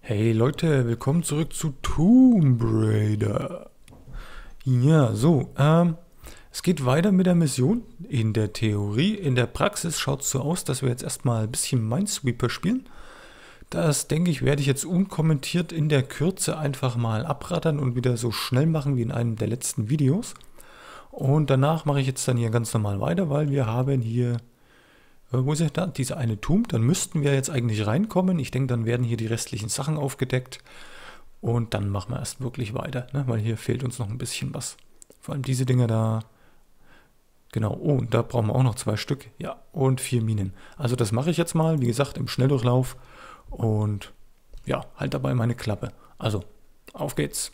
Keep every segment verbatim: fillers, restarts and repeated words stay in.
Hey Leute, willkommen zurück zu Tomb Raider. Ja, so, ähm, es geht weiter mit der Mission. In der Theorie, in der Praxis schaut es so aus, dass wir jetzt erstmal ein bisschen Minesweeper spielen. Das, denke ich, werde ich jetzt unkommentiert in der Kürze einfach mal abrattern und wieder so schnell machen wie in einem der letzten Videos. Und danach mache ich jetzt dann hier ganz normal weiter, weil wir haben hier, äh, wo ist er da? Diese eine Tomb. Dann müssten wir jetzt eigentlich reinkommen. Ich denke, dann werden hier die restlichen Sachen aufgedeckt. Und dann machen wir erst wirklich weiter, ne? Weil hier fehlt uns noch ein bisschen was. Vor allem diese Dinger da. Genau, oh, und da brauchen wir auch noch zwei Stück. Ja, und vier Minen. Also das mache ich jetzt mal, wie gesagt, im Schnelldurchlauf. Und ja, halt dabei meine Klappe. Also, auf geht's.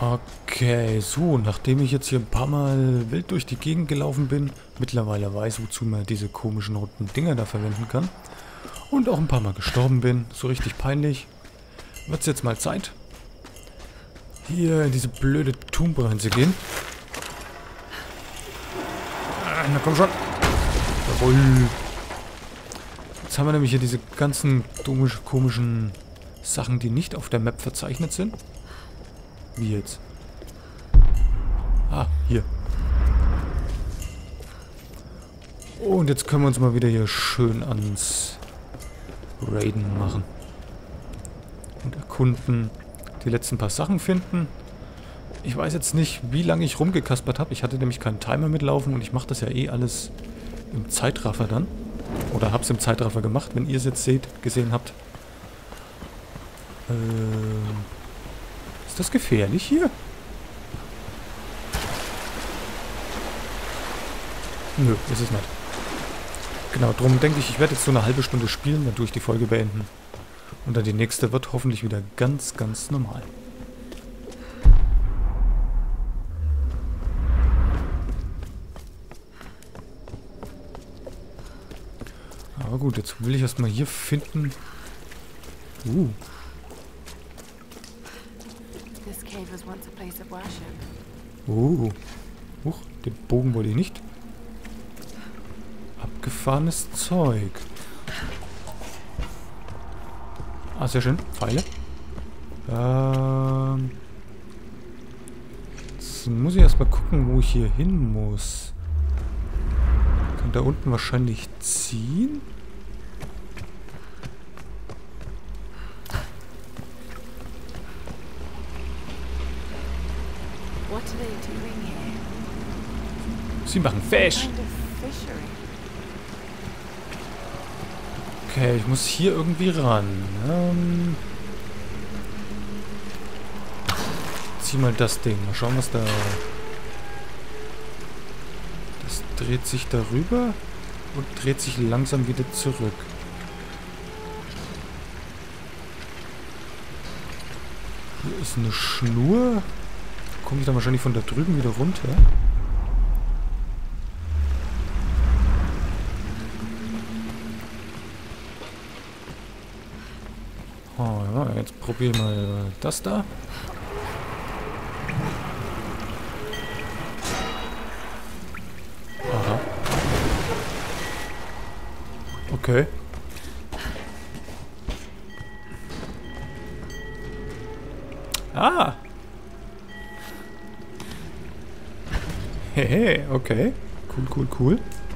Okay, so, nachdem ich jetzt hier ein paar Mal wild durch die Gegend gelaufen bin, mittlerweile weiß, wozu man diese komischen roten Dinger da verwenden kann und auch ein paar Mal gestorben bin, so richtig peinlich, wird es jetzt mal Zeit, hier in diese blöde Tomb reinzugehen. Ah, na komm schon. Jawohl. Jetzt haben wir nämlich hier diese ganzen komisch, komischen Sachen, die nicht auf der Map verzeichnet sind. Wie jetzt? Ah, hier. Und jetzt können wir uns mal wieder hier schön ans Raiden machen. Und erkunden. Die letzten paar Sachen finden. Ich weiß jetzt nicht, wie lange ich rumgekaspert habe. Ich hatte nämlich keinen Timer mitlaufen und ich mache das ja eh alles im Zeitraffer dann. Oder hab's im Zeitraffer gemacht, wenn ihr es jetzt seht, gesehen habt. Ähm... Ist das gefährlich hier? Nö, ist es nicht. Genau, darum denke ich, ich werde jetzt so eine halbe Stunde spielen, dann tue ich die Folge beenden. Und dann die nächste wird hoffentlich wieder ganz, ganz normal. Aber gut, jetzt will ich erstmal hier finden. Uh. Oh. Huch, den Bogen wollte ich nicht. Abgefahrenes Zeug. Ah, sehr schön. Pfeile. Ähm. Jetzt muss ich erstmal gucken, wo ich hier hin muss. Kann da unten wahrscheinlich ziehen? Sie machen Fisch. Okay, ich muss hier irgendwie ran. Ähm, zieh mal das Ding. Mal schauen, was da... Das dreht sich darüber und dreht sich langsam wieder zurück. Hier ist eine Schnur. Komme ich dann wahrscheinlich von da drüben wieder runter? Oh ja, jetzt probieren wir mal das da. Aha. Okay. Ah! Hehe, okay. Cool, cool, cool.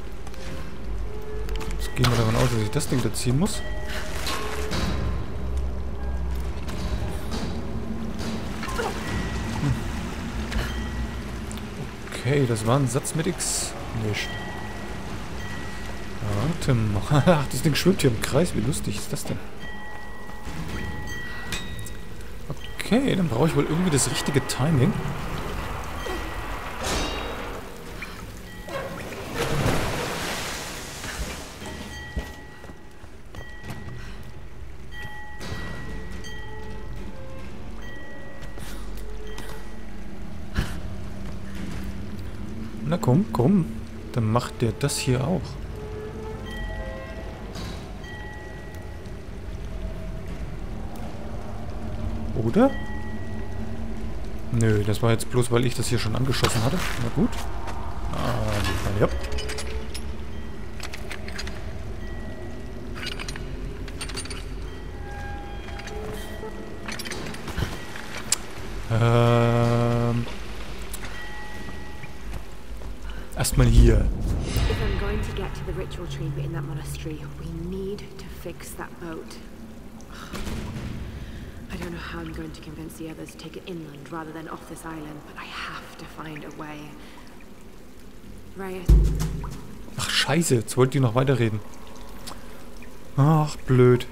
Jetzt gehen wir davon aus, dass ich das Ding da ziehen muss. Hm. Okay, das war ein Satz mit X. Nicht. Warte mal. Ach, das Ding schwimmt hier im Kreis. Wie lustig ist das denn? Okay, dann brauche ich wohl irgendwie das richtige Timing. Na komm, komm. Dann macht der das hier auch. Oder? Nö, das war jetzt bloß, weil ich das hier schon angeschossen hatte. Na gut. Ah, ja. Ähm... Erstmal hier. If I'm going to get to the ritual chamber in that monastery, we need to fix that boat. I don't know how I'm going to convince the others to take it inland rather than off this island, but I have to find a way. Right. Ach scheiße, jetzt wollt ihr noch weiterreden. Ach, blöd.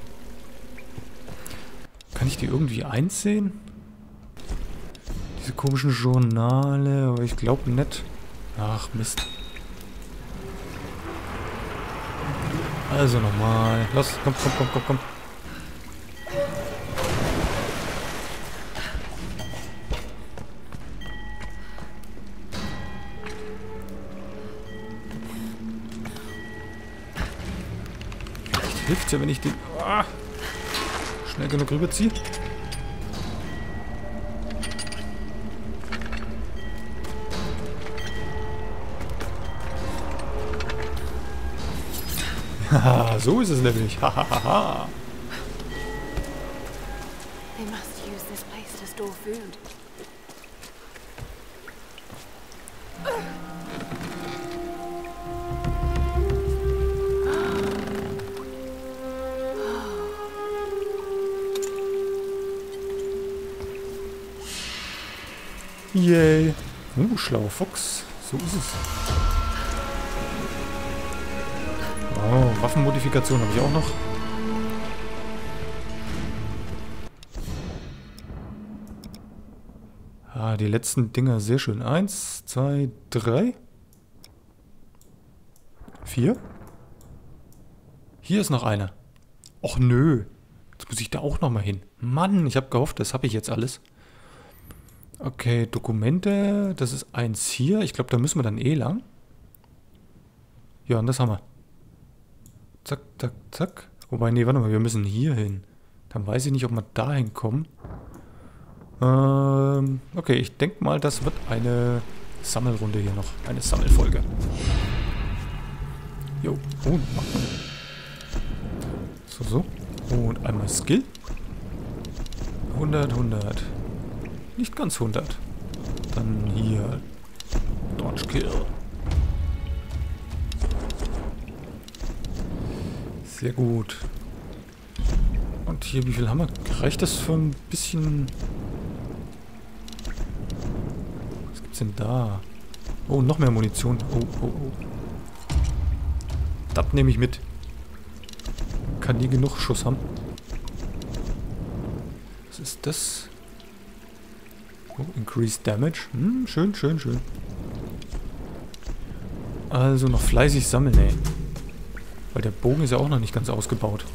Kann ich die irgendwie einsehen? Diese komischen Journale, aber ich glaube nicht. Ach, Mist. Also nochmal. Los, komm, komm, komm, komm, komm. hilft's ja, wenn ich den ah, schnell genug rüberziehe. Haha, so ist es nämlich. Hahaha. They must use this place to store food. Yay. Uh, schlauer Fuchs. So ist es. Oh, Waffenmodifikation habe ich auch noch. Ah, die letzten Dinger sehr schön. Eins, zwei, drei. Vier. Hier ist noch einer. Och nö. Jetzt muss ich da auch noch mal hin. Mann, ich habe gehofft, das habe ich jetzt alles. Okay, Dokumente. Das ist eins hier. Ich glaube, da müssen wir dann eh lang. Ja, und das haben wir. Zack, zack, zack. Wobei, nee, warte mal, wir müssen hier hin. Dann weiß ich nicht, ob wir da hinkommen. Ähm, okay, ich denke mal, das wird eine Sammelrunde hier noch. Eine Sammelfolge. Jo, und so, so. Und einmal Skill. hundert, hundert. Nicht ganz hundert. Dann hier Dodge Kill. Sehr gut. Und hier, wie viel haben wir? Reicht das für ein bisschen... Was gibt's denn da? Oh, noch mehr Munition. Oh, oh, oh. Das nehme ich mit. Kann die genug Schuss haben. Was ist das? Oh, Increased Damage. Hm, schön, schön, schön. Also noch fleißig sammeln, ey. Weil der Bogen ist ja auch noch nicht ganz ausgebaut.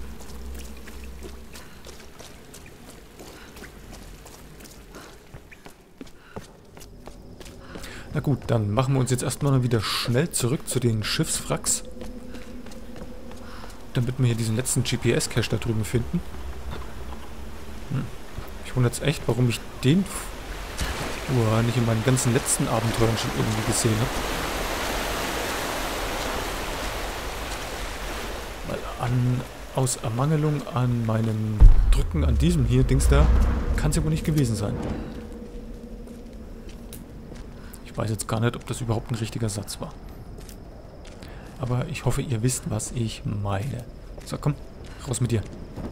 Na gut, dann machen wir uns jetzt erstmal wieder schnell zurück zu den Schiffswracks. Damit wir hier diesen letzten G P S-Cache da drüben finden. Hm. Ich wundere jetzt echt, warum ich den oh, nicht in meinen ganzen letzten Abenteuern schon irgendwie gesehen habe. Weil an, aus Ermangelung an meinem Drücken an diesem hier Dings da, kann es ja wohl nicht gewesen sein. Ich weiß jetzt gar nicht, ob das überhaupt ein richtiger Satz war. Aber ich hoffe, ihr wisst, was ich meine. So, komm, raus mit dir.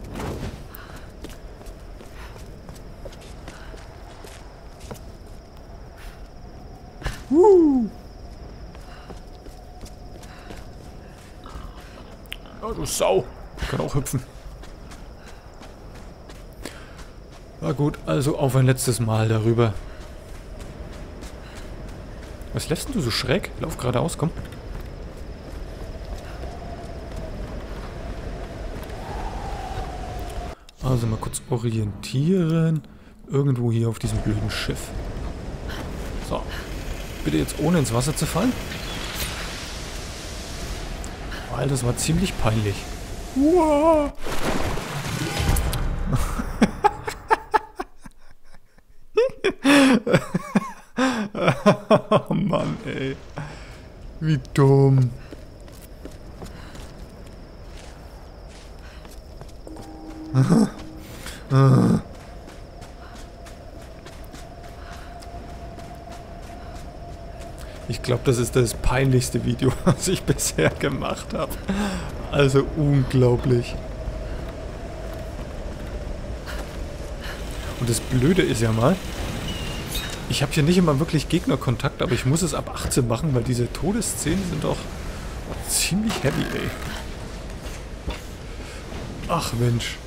Woo! Ja, du Sau. Kann auch hüpfen. Na gut, also auf ein letztes Mal darüber. Was lässt du so schräg? Lauf geradeaus, komm. Also mal kurz orientieren. Irgendwo hier auf diesem blöden Schiff. So. Bitte jetzt ohne ins Wasser zu fallen. Weil das war ziemlich peinlich. Wow. Oh Mann, ey. Wie dumm. Ich glaube, das ist das peinlichste Video, was ich bisher gemacht habe. Also unglaublich. Und das Blöde ist ja mal, ich habe hier nicht immer wirklich Gegnerkontakt, aber ich muss es ab achtzehn machen, weil diese Todesszenen sind doch ziemlich heavy, ey. Ach Mensch.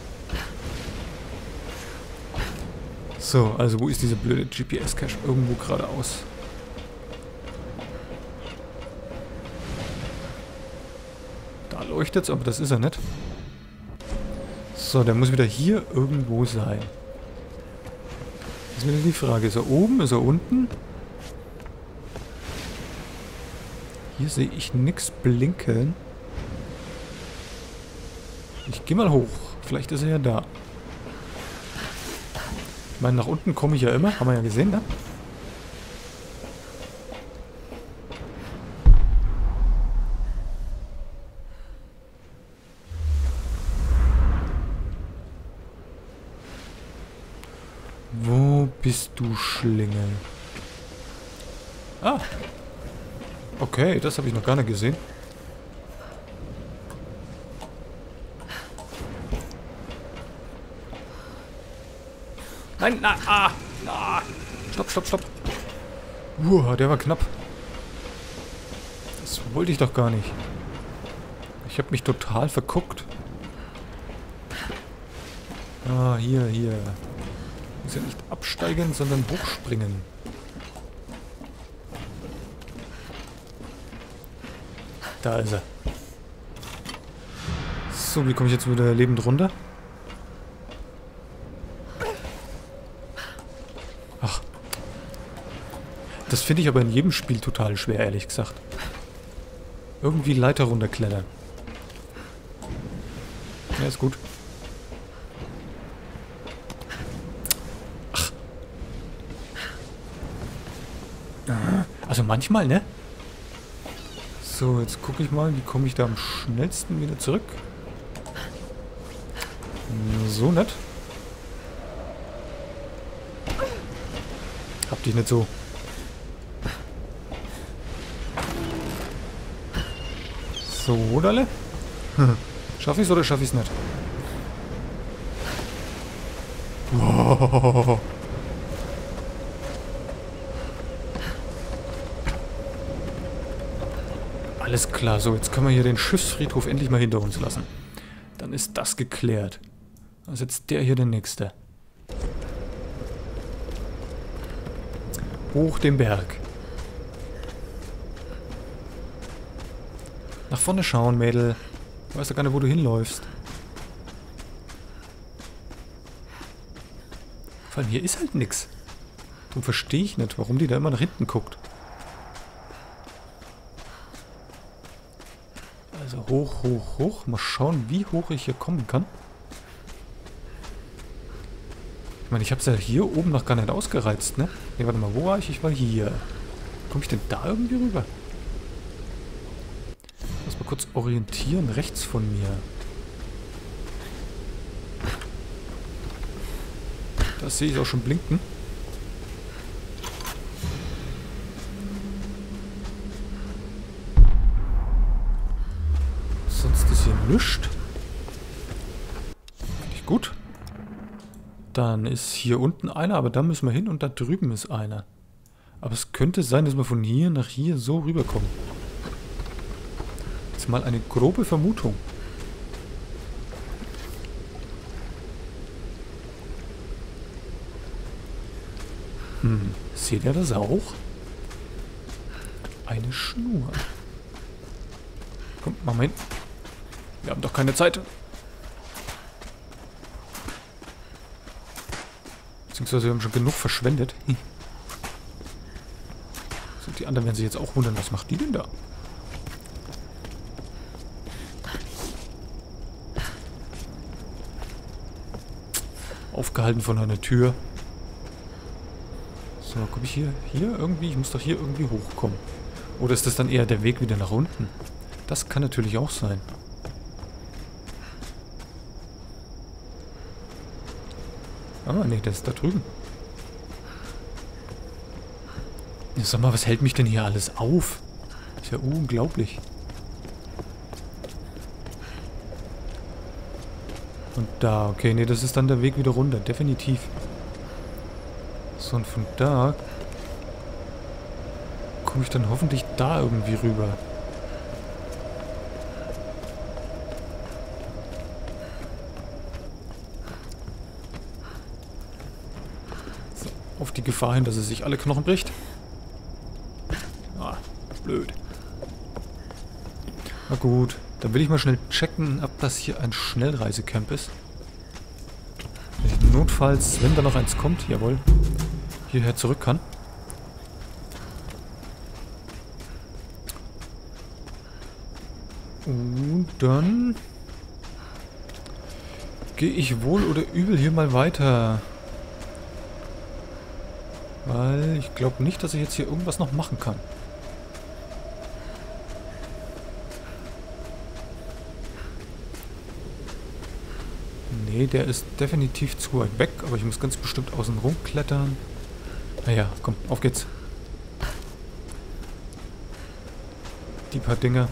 So, also wo ist diese blöde G P S-Cache? Irgendwo geradeaus. Da leuchtet's, aber das ist er nicht. So, der muss wieder hier irgendwo sein. Das ist wieder die Frage. Ist er oben? Ist er unten? Hier sehe ich nichts blinken. Ich gehe mal hoch. Vielleicht ist er ja da. Ich meine, nach unten komme ich ja immer. Haben wir ja gesehen, ne? Wo bist du, Schlingel? Ah. Okay, das habe ich noch gar nicht gesehen. Nein, na, ah, ah. Stopp, stopp, stopp. Uh, der war knapp. Das wollte ich doch gar nicht. Ich habe mich total verguckt. Ah, hier, hier. Muss ja nicht absteigen, sondern hochspringen. Da ist er. So, wie komme ich jetzt wieder lebend runter? Ach. Das finde ich aber in jedem Spiel total schwer, ehrlich gesagt. Irgendwie Leiter runterklettern. Ja, ist gut. Ach. Also manchmal, ne? So, jetzt gucke ich mal, wie komme ich da am schnellsten wieder zurück. So nett. Hab dich nicht so. So, Oderle? Schaff ich's oder schaff ich's nicht? Wow. Alles klar, so, jetzt können wir hier den Schiffsfriedhof endlich mal hinter uns lassen. Dann ist das geklärt. Dann ist jetzt der hier der nächste. Hoch den Berg. Nach vorne schauen, Mädel. Du weißt doch gar nicht, wo du hinläufst. Vor allem hier ist halt nix. Darum verstehe ich nicht, warum die da immer nach hinten guckt. Also hoch, hoch, hoch. Mal schauen, wie hoch ich hier kommen kann. Ich meine, ich habe es ja hier oben noch gar nicht ausgereizt, ne? Ne, warte mal, wo war ich? Ich war hier. Komme ich denn da irgendwie rüber? Lass mal kurz orientieren, rechts von mir. Das sehe ich auch schon blinken. Sonst ist hier nichts. Nicht gut. Dann ist hier unten einer, aber da müssen wir hin und da drüben ist einer. Aber es könnte sein, dass wir von hier nach hier so rüberkommen. Jetzt mal eine grobe Vermutung. Hm, seht ihr das auch? Eine Schnur. Komm, mach mal hin. Wir haben doch keine Zeit. Beziehungsweise wir haben schon genug verschwendet. Hm. So, die anderen werden sich jetzt auch wundern, was macht die denn da? Aufgehalten von einer Tür. So, komme ich hier, hier irgendwie? Ich muss doch hier irgendwie hochkommen. Oder ist das dann eher der Weg wieder nach unten? Das kann natürlich auch sein. Ah, nee, der ist da drüben. Ja, sag mal, was hält mich denn hier alles auf? Ist ja unglaublich. Und da, okay, nee, das ist dann der Weg wieder runter, definitiv. So, und von da komme ich dann hoffentlich da irgendwie rüber. So, auf die Gefahr hin, dass es sich alle Knochen bricht. Ah, blöd. Na gut, dann will ich mal schnell checken, ob das hier ein Schnellreisecamp ist. Wenn ich notfalls, wenn da noch eins kommt, jawohl, hierher zurück kann. Und dann gehe ich wohl oder übel hier mal weiter. Weil ich glaube nicht, dass ich jetzt hier irgendwas noch machen kann. Nee, der ist definitiv zu weit weg, aber ich muss ganz bestimmt außen rum klettern. Naja, komm, auf geht's. Die paar Dinge.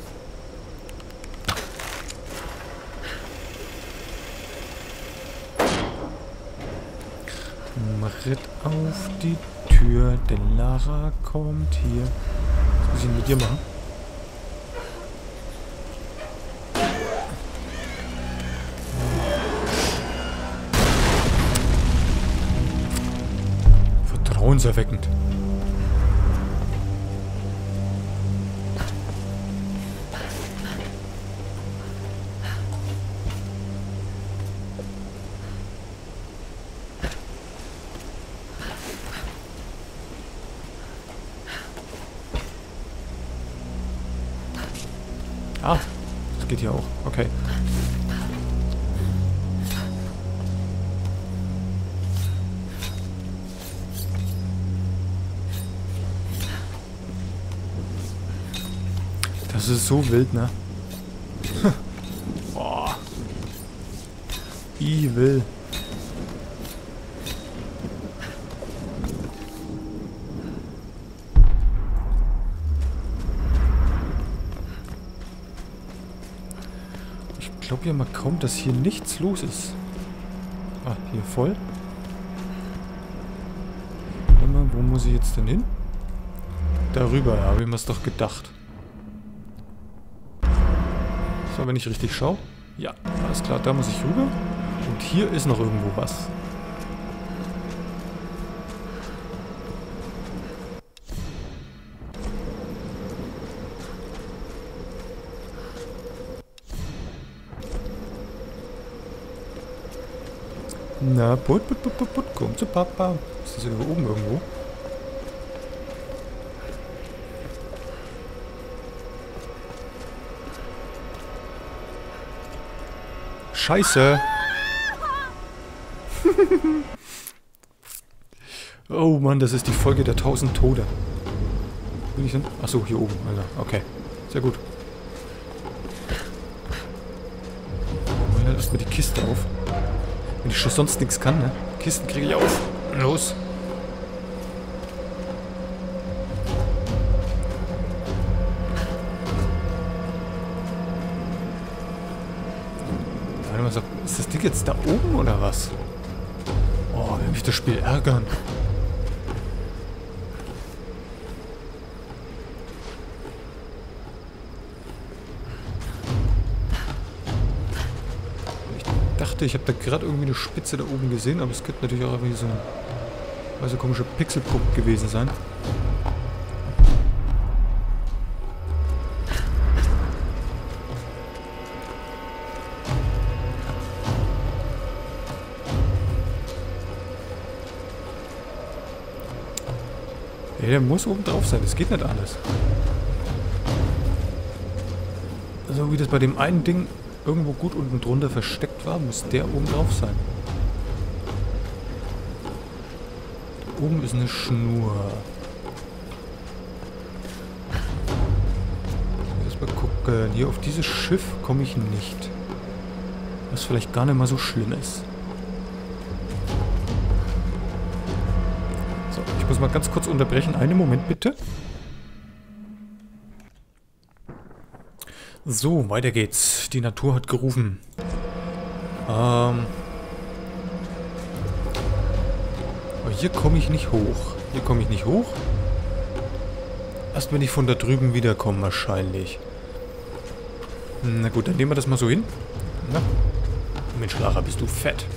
Tritt auf die Tür, denn Lara kommt hier. Was muss ich denn mit dir machen? Vertrauenserweckend. Ah, das geht hier auch. Okay. Das ist so wild, ne? Boah. Evil. Ich glaube ja mal kaum, dass hier nichts los ist. Ah, hier voll. Warte mal, wo muss ich jetzt denn hin? Darüber, habe ich mir's doch gedacht. So, wenn ich richtig schaue. Ja, alles klar, da muss ich rüber. Und hier ist noch irgendwo was. Na, put, put, put, put, put, komm zu Papa. Ist das hier oben irgendwo? Scheiße! Oh Mann, das ist die Folge der tausend Tode. Bin ich denn? Achso, hier oben, Alter. Okay, sehr gut. Machen wir erstmal die Kiste auf. Wenn ich schon sonst nichts kann, ne? Kisten kriege ich auf. Los. Ist das Ding jetzt da oben oder was? Oh, will mich das Spiel ärgern. Ich dachte, ich habe da gerade irgendwie eine Spitze da oben gesehen, aber es könnte natürlich auch irgendwie so ein also komischer Pixelpunkt gewesen sein. Hey, der muss oben drauf sein, das geht nicht alles. So wie das bei dem einen Ding irgendwo gut unten drunter versteckt war, muss der oben drauf sein. Da oben ist eine Schnur. Erstmal gucken. Hier auf dieses Schiff komme ich nicht. Was vielleicht gar nicht mal so schlimm ist. So, ich muss mal ganz kurz unterbrechen. Einen Moment bitte. So, weiter geht's. Die Natur hat gerufen. Ähm. Aber hier komme ich nicht hoch. Hier komme ich nicht hoch. Erst wenn ich von da drüben wiederkomme wahrscheinlich. Na gut, dann nehmen wir das mal so hin. Na? Mensch, Lara, bist du fett.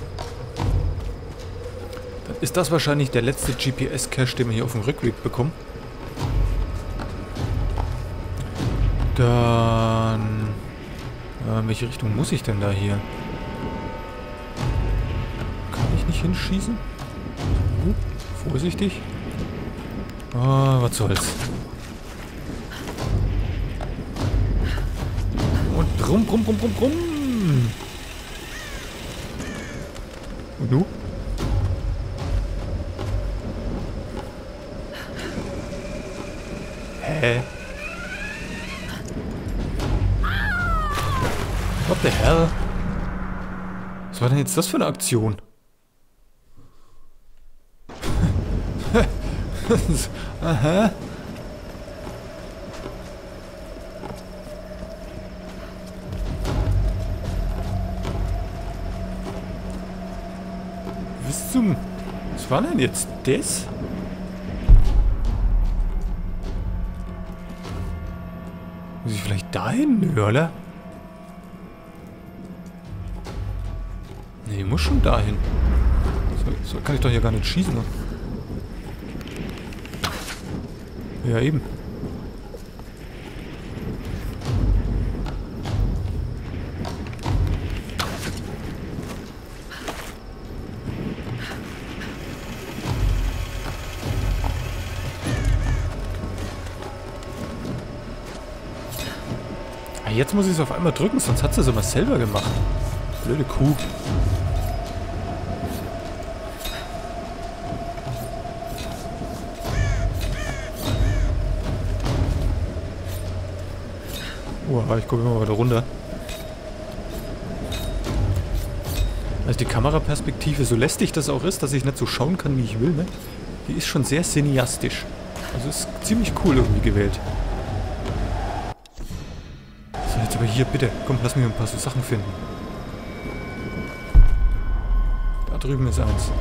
Dann ist das wahrscheinlich der letzte G P S-Cache, den wir hier auf dem Rückweg bekommen. Dann... Äh, in welche Richtung muss ich denn da hier? Kann ich nicht hinschießen? Uh, vorsichtig. Ah, was soll's. Und rum, rum, rum, rum, rum. Und nu? Hä? What the hell? Was war denn jetzt das für eine Aktion? Aha. Was zum... Was war denn jetzt das? Muss ich vielleicht dahin? Nö, oder? Nee, muss schon dahin. So, so kann ich doch hier gar nicht schießen. Ne? Ja, eben. Ah, jetzt muss ich es auf einmal drücken, sonst hat sie es immer selber gemacht. Blöde Kuh. Oh, ich gucke mal weiter runter. Also die Kameraperspektive, so lästig das auch ist, dass ich nicht so schauen kann, wie ich will, ne? Die ist schon sehr cineastisch. Also ist ziemlich cool irgendwie gewählt. So, jetzt aber hier, bitte. Komm, lass mich ein paar so Sachen finden. Da drüben ist eins.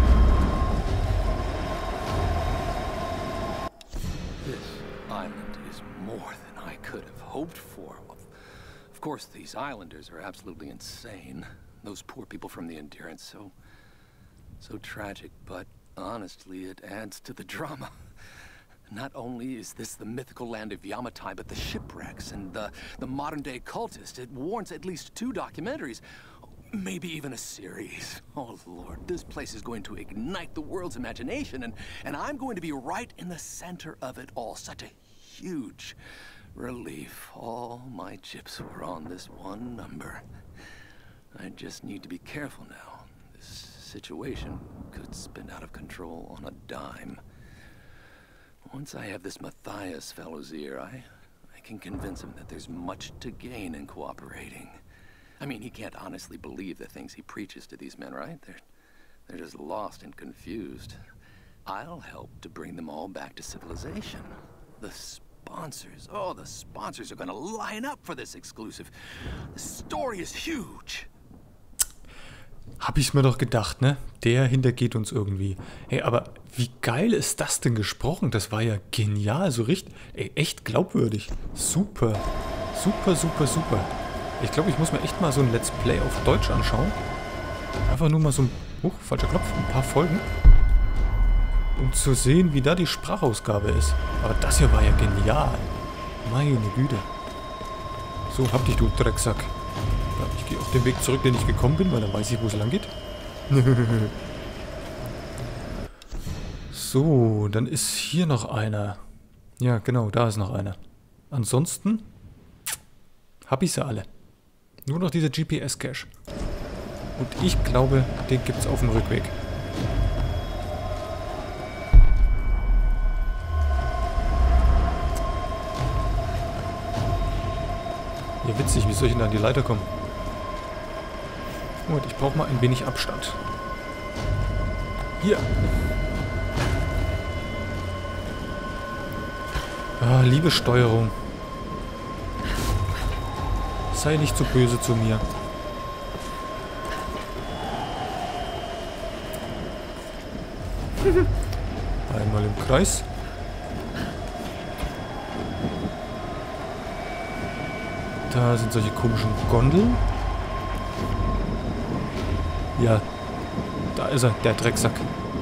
Hoped for. Of course, these islanders are absolutely insane. Those poor people from the Endurance, so... so tragic, but honestly, it adds to the drama. Not only is this the mythical land of Yamatai, but the shipwrecks and the, the modern-day cultist. It warrants at least two documentaries, maybe even a series. Oh, Lord, this place is going to ignite the world's imagination, and, and I'm going to be right in the center of it all. Such a huge... relief. All my chips were on this one number. I just need to be careful now. This situation could spin out of control on a dime. Once I have this Matthias fellow's ear, I, I can convince him that there's much to gain in cooperating. I mean, he can't honestly believe the things he preaches to these men, right? They're, they're just lost and confused. I'll help to bring them all back to civilization. The sponsors. Oh, the sponsors are gonna line up for this exclusive. The story is huge. Hab ich's mir doch gedacht, ne? Der hintergeht uns irgendwie. Hey, aber wie geil ist das denn gesprochen? Das war ja genial, so richtig, ey, echt glaubwürdig. Super, super, super, super. Ich glaube, ich muss mir echt mal so ein Let's Play auf Deutsch anschauen. Einfach nur mal so ein, huch, falscher Knopf, ein paar Folgen. Um zu sehen, wie da die Sprachausgabe ist. Aber das hier war ja genial. Meine Güte. So, hab dich, du Drecksack. Ja, ich gehe auf den Weg zurück, den ich gekommen bin, weil dann weiß ich, wo es lang geht. So, dann ist hier noch einer. Ja, genau, da ist noch einer. Ansonsten hab ich sie alle. Nur noch dieser G P S-Cache. Und ich glaube, den gibt's auf dem Rückweg. Ja, witzig, wie soll ich denn da an die Leiter kommen? Moment, ich brauche mal ein wenig Abstand. Hier. Ah, liebe Steuerung. Sei nicht so böse zu mir. Einmal im Kreis. Da sind solche komischen Gondeln. Ja, da ist er, der Drecksack.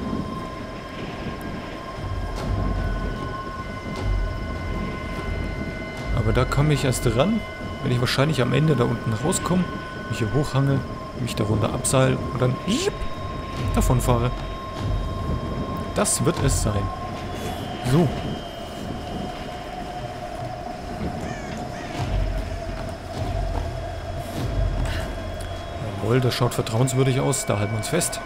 Aber da komme ich erst ran, wenn ich wahrscheinlich am Ende da unten rauskomme, mich hier hochhange, mich darunter abseil und dann davon fahre. Das wird es sein. So. Jawohl, das schaut vertrauenswürdig aus. Da halten wir uns fest.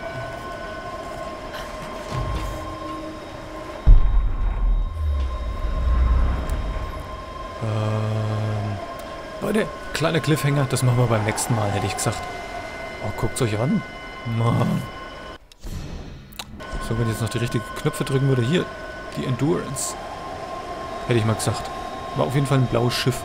Ähm, Leute, kleiner Cliffhanger. Das machen wir beim nächsten Mal, hätte ich gesagt. Oh, guckt's euch an. Mann. So, wenn ich jetzt noch die richtigen Knöpfe drücken würde. Hier, die Endurance. Hätte ich mal gesagt. War auf jeden Fall ein blaues Schiff.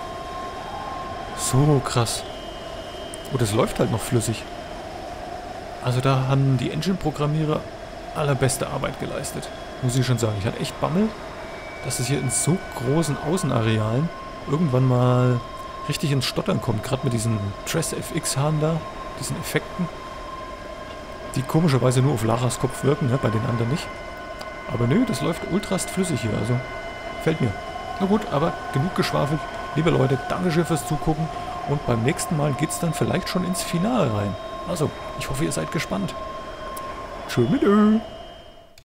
So krass. Oh, das läuft halt noch flüssig. Also da haben die Engine-Programmierer allerbeste Arbeit geleistet. Muss ich schon sagen. Ich hatte echt Bammel, dass es hier in so großen Außenarealen irgendwann mal richtig ins Stottern kommt. Gerade mit diesen Tress-F X-Hahn da. Diesen Effekten. Die komischerweise nur auf Laras Kopf wirken, ne? Bei den anderen nicht. Aber nö, das läuft ultrast flüssig hier. Also, gefällt mir. Na gut, aber genug geschwafelt. Liebe Leute, Dankeschön fürs Zugucken. Und beim nächsten Mal geht's dann vielleicht schon ins Finale rein. Also, ich hoffe, ihr seid gespannt. Tschö mit Ö.